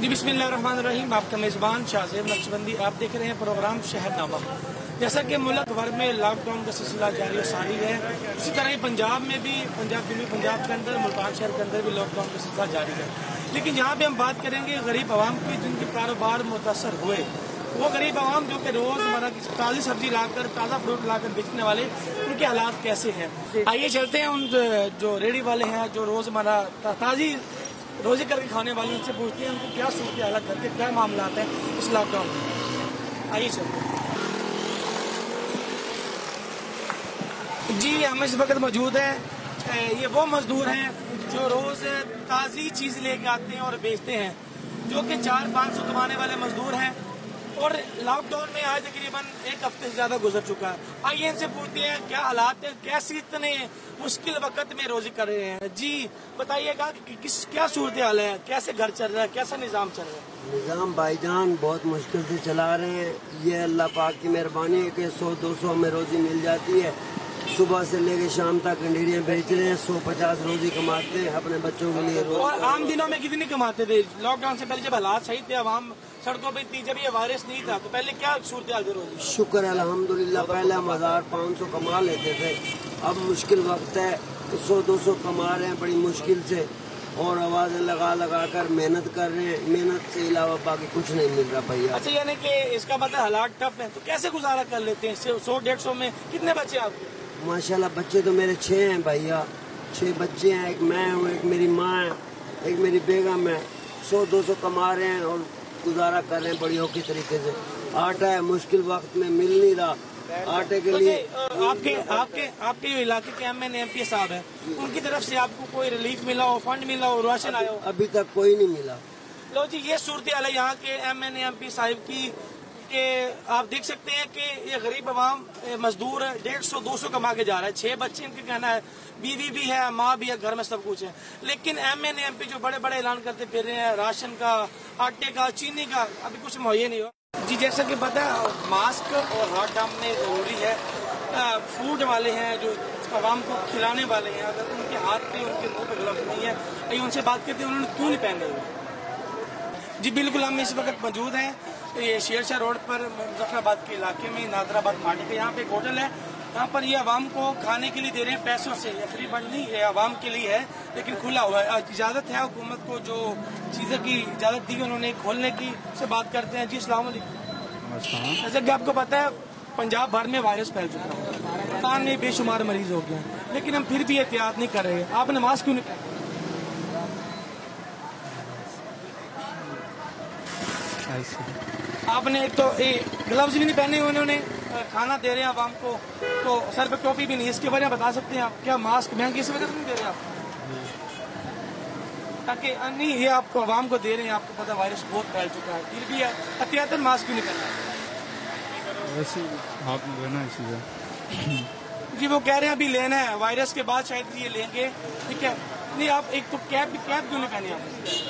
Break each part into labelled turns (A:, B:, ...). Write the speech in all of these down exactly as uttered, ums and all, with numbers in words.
A: जी बिस्मिल्लाहिर्रहमानिर्रहीम। आपका मेज़बान शाहज़ेब नक्शबंदी। आप देख रहे हैं प्रोग्राम शहरनामा। जैसा कि मुल्क भर में लॉकडाउन का सिलसिला जारी और सारी है, उसी तरह ही पंजाब में भी, पंजाब जुनूबी पंजाब के अंदर, मुल्तान शहर के अंदर भी लॉकडाउन का सिलसिला जारी है। लेकिन यहाँ पे हम बात करेंगे गरीब आवाम की, जिनके कारोबार मुतासर हुए। वो गरीब आवाम जो कि रोज़मर्रा की ताज़ी सब्जी लाकर, ताज़ा फ्रूट लाकर बेचने वाले, उनके हालात कैसे हैं। आइए चलते हैं उन जो रेडी वाले हैं, जो रोज़मर्रा ताज़ी रोजे करके खाने वाले, उनसे पूछते हैं उनको क्या सूरत हालत करके क्या मामला है इस लॉकडाउन में। आइए चलते हैं जी। हम इस वक्त मौजूद है, ये वो मजदूर हैं जो रोज ताज़ी चीज लेके आते हैं और बेचते हैं, जो कि चार पाँच सौ कमाने वाले मजदूर हैं। और लॉकडाउन में आज तकरीबन एक हफ्ते से ज्यादा गुजर चुका है। आइए इनसे पूछते हैं क्या हालात है, कैसे इतने मुश्किल वक्त में रोजे कर रहे हैं। जी बताइएगा कि किस क्या सूरत हाल है, कैसे घर चल रहा है, कैसा निजाम चल रहा है।
B: निजाम भाईजान बहुत मुश्किल से चला रहे हैं। ये अल्लाह पाक की मेहरबानी है कि सौ दो सौ में रोजी मिल जाती है। सुबह से लेके शाम तक अंडीरियाँ बेच रहे हैं, सौ पचास रोजी कमाते हैं अपने बच्चों के लिए।
A: और आम दिनों में कितनी कमाते थे लॉकडाउन से पहले, जब हालात सही थे, आवाम सड़कों पे थी, जब ये वायरस नहीं था, तो पहले क्या सूरत हाल थी रोजी?
B: शुक्र है अल्हम्दुलिल्लाह, पहले हम हजार पाँच सौ कमा लेते थे। अब मुश्किल वक्त है तो सौ दो सौ कमा रहे हैं बड़ी मुश्किल से, और आवाजें लगा लगा कर मेहनत कर रहे हैं। मेहनत से अलावा बाकी कुछ नहीं मिल रहा भैया।
A: अच्छा, यानी कि इसका मतलब हालात टफ है, तो कैसे गुजारा कर लेते हैं? सौ डेढ़ सौ में कितने बच्चे आपके?
B: माशाल्लाह बच्चे तो मेरे छह हैं भैया, छह बच्चे हैं। एक मैं हूँ, एक मेरी माँ है, एक मेरी बेगम है। सौ दो सौ कमा रहे हैं और गुजारा कर रहे हैं बड़ी औखी तरीके से। आटा है मुश्किल वक्त में मिल नहीं रहा, आटे के लिए।
A: तो आपके आपके आपके जो इलाके के एम एन एम पी साहब है, उनकी तरफ से आपको कोई रिलीफ मिला हो, फंड मिला हो, राशन आया हो?
B: अभी तक कोई नहीं मिला।
A: लो जी, ये सूरत हाल है यहाँ के एम एन एम पी साहब की, कि आप देख सकते हैं कि ये गरीब आवाम मजदूर डेढ़ सौ दो सौ कमा के जा रहा है। छह बच्चे इनके कहना है, बीवी भी है, माँ भी है, घर में सब कुछ है। लेकिन एम एन एम पी जो बड़े बड़े ऐलान करते फिर रहे हैं, राशन का, आटे का, चीनी का, अभी कुछ मुहैया नहीं हुआ। जी जैसा कि पता है, मास्क और हाथ डालने जरूरी है। फूड वाले हैं जो आवाम को खिलाने वाले हैं, अगर उनके हाथ पे, उनके मुंह पे ग्लव्स नहीं है, आइए उनसे बात करते हैं उन्होंने क्यों नहीं पहने हुए। जी बिल्कुल, हम इस वक्त मौजूद हैं ये शेरशाह रोड पर, मुजफ्फराबाद के इलाके में, नादराबाद मार्केट के। यहाँ पे एक होटल है, यहाँ पर ये आवाम को खाने के लिए दे रहे हैं पैसों से। ये फ्री फंड नहीं है, आवाम के लिए है, लेकिन खुला हुआ है। इजाजत है हुकूमत को, जो चीजें की इजाजत दी उन्होंने खोलने की, से बात करते हैं। जी अस्सलाम वालेकुम। जैसा कि आपको पता है, पंजाब भर में वायरस फैल चुका है, पता नहीं बेशुमार मरीज हो गए हैं, लेकिन हम फिर भी एहतियात नहीं कर रहे। आपने मास्क क्यों नहीं पहना? आपने एक तो ग्लव्स भी नहीं पहने हुए, उन्होंने खाना दे रहे हैं आवाम को, तो सर पे टोपी भी नहीं। इसके बारे में बता सकते हैं आप, क्या मास्क महंगे इस वजह से नहीं दे रहे आप? ताकि नहीं, ये आपको आवाम को दे रहे हैं, आपको पता वायरस बहुत फैल चुका है, फिर भी एहतियातन मास्क क्यों नहीं पहना?
C: वैसे हाथ में लेना है
A: जी वो कह रहे हैं अभी लेना है, वायरस के बाद शायद ये लेंगे, ठीक है। नहीं आप एक तो कैप भी कैप क्यों नहीं पहने आप?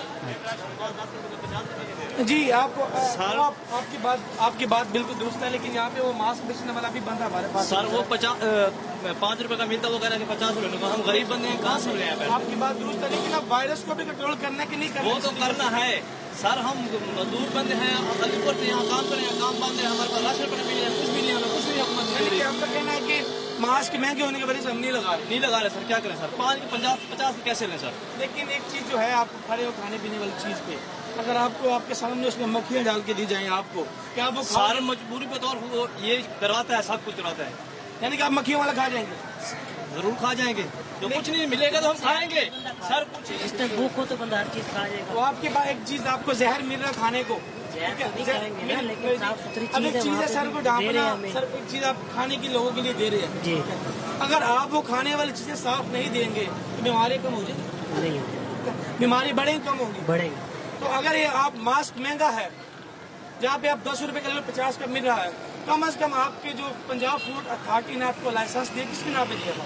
A: जी आप, आप आपकी बात आपकी बात बिल्कुल दुरुस्त है, लेकिन यहाँ पे वो मास्क बेचने वाला भी बंदा हमारे पास।
D: सर वो पचास पाँच रुपए का मिलता, वो कह रहा है पचास रुपए का। हम गरीब बंदे हैं, कहाँ सुन रहे हैं?
A: आपकी बात दुरुस्त है, लेकिन अब वायरस को भी कंट्रोल करना कि नहीं करना?
D: वो तो करना है सर। हम मजदूर बंदे हैं, अलीपुर पे यहाँ काम करें, काम बंद है, हमारे पास राशन पर मिले, कुछ भी नहीं, हमें कुछ नहीं।
A: आपका कहना है कि मास्क महंगे होने की वजह से हम नहीं लगा रहे
D: नहीं लगा रहे सर, क्या करें सर? पाँच के पचास पचास कैसे लें सर?
A: लेकिन एक चीज जो है, आप खड़े हो खाने पीने वाली चीज पे, अगर आपको आपके सामने उसमें मक्खियाँ डाल के दी जाए आपको, क्या वो
D: सारे मजबूरी पे तौर वो ये करवाता है, सब कुछ करवाता है।
A: यानी कि आप मक्खियों वाला खा जाएंगे?
D: जरूर खा जाएंगे, जो कुछ नहीं मिलेगा तो हम खाएंगे सर। कुछ
E: इसमें भूख हो तो बंदा हर चीज खा जाएगा।
A: तो आपके पास एक चीज आपको जहर मिल रहा है खाने को,
E: लेकिन साफ सुथरी
A: अब एक चीज है सर को ढांपना, सर एक चीज आप खाने की लोगों के लिए दे रहे हैं जी। अगर आप वो खाने वाली चीजें साफ नहीं देंगे तो बीमारी कम हो जाएगी? नहीं, बीमारी बढ़ेगी कम होगी? बढ़ेगी। तो अगर ये आप मास्क महंगा है, जहाँ पे आप दस रुपए का पचास का मिल रहा है, कम अज कम आपके जो पंजाब फूड अथॉरिटी ने आपको लाइसेंस दिया, किस बिना पे दिया था?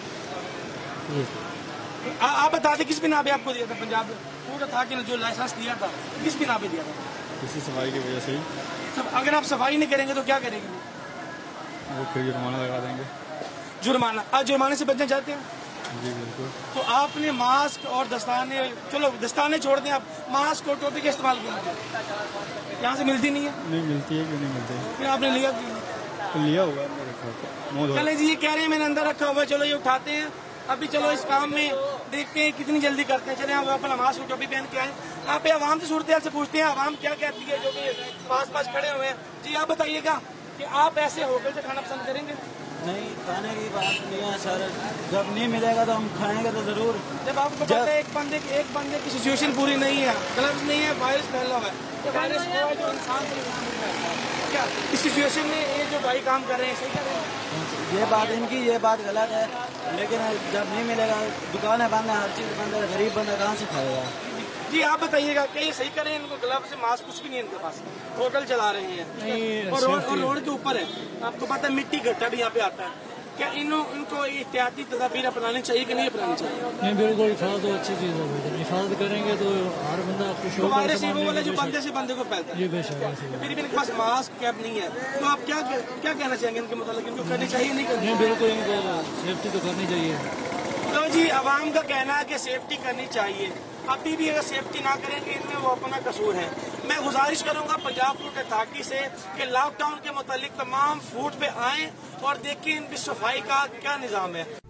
A: आप बता दें किस बिना पे आपको दिया था? पंजाब फूड अथॉरिटी ने जो लाइसेंस दिया था, किस बिना पे दिया था?
C: किसी सफाई की वजह से ही।
A: सब अगर आप सफाई नहीं करेंगे तो क्या करेंगे?
C: वो फिर जुर्माना लगा देंगे।
A: जुर्माना? आज जुर्माने से बचना चाहते हैं?
C: जी बिल्कुल।
A: तो आपने मास्क और दस्ताने, चलो दस्ताने छोड़ दें, आप मास्क और टोपी का इस्तेमाल कीजिए। यहाँ से मिलती नहीं है?
C: नहीं मिलती है, क्यों नहीं मिलती है?
A: फिर आपने लिया क्यों?
C: तो लिया हुआ है मेरे ख्याल।
A: चले जी, ये कह रहे हैं मैंने अंदर रखा हुआ है, चलो ये उठाते हैं अभी, चलो इस काम में देखते हैं कितनी जल्दी करते हैं। चले हम अपना मास्क और टोपी पहन के आए। आप आवाम से सूरत हाल से पूछते हैं, आवाम क्या कहती है जो कि पास पास खड़े हुए हैं। जी आप बताइएगा कि आप ऐसे होटल से खाना पसंद करेंगे?
F: नहीं, खाने की बात नहीं है सर, जब नहीं मिलेगा तो हम खाएंगे तो जरूर।
A: जब आपको पता है एक बंदे की एक बंदे की सिचुएशन पूरी नहीं है, ग्लव्स नहीं है, वायरस फैला हुआ है, तो वायरस हुआ है जो इंसान को नुकसान होता है। क्या इस सिचुएशन में ये जो भाई काम कर रहे हैं सही कर रहे हैं?
F: ये बात इनकी, ये बात गलत है, लेकिन जब नहीं मिलेगा, दुकानें बंद है, हर चीज बंद है, गरीब बंदा कहाँ से खाएगा?
A: जी आप बताइएगा क्या ये सही करें? इनको ग्लव्स से मास्क कुछ भी नहीं है इनके पास, होटल चला रहे हैं और रोड और रोड के ऊपर है, आपको पता है मिट्टी गड्ढा भी यहाँ पे आता है। क्या इन इनको एहतियाती तदाबीर अपनानी चाहिए कि नहीं अपनानी चाहिए?
G: नहीं, बिल्कुल हिफाजत तो अच्छी चीज़ है, हिफाजत करेंगे तो हर बंदा खुश
A: तो
G: होगा।
A: वायरस वो वाला जो बंदे से बंदे को फैलता है,
G: ये बेशक है।
A: फिर भी इनके पास मास्क कैप नहीं है, तो आप क्या क्या कहना चाहेंगे इनके मतलब? इनको करनी चाहिए नहीं करनी?
G: नहीं, बिल्कुल इनको सेफ्टी तो करनी चाहिए।
A: तो जी आवाम का कहना है कि सेफ्टी करनी चाहिए, अभी भी अगर सेफ्टी ना करेंगे इनमें वो अपना कसूर है। मैं गुजारिश करूंगा पंजाब फूड अथॉरिटी से कि लॉकडाउन के मुतालिक तमाम फूड पे आएं और देखें इनकी सफाई का क्या निज़ाम है।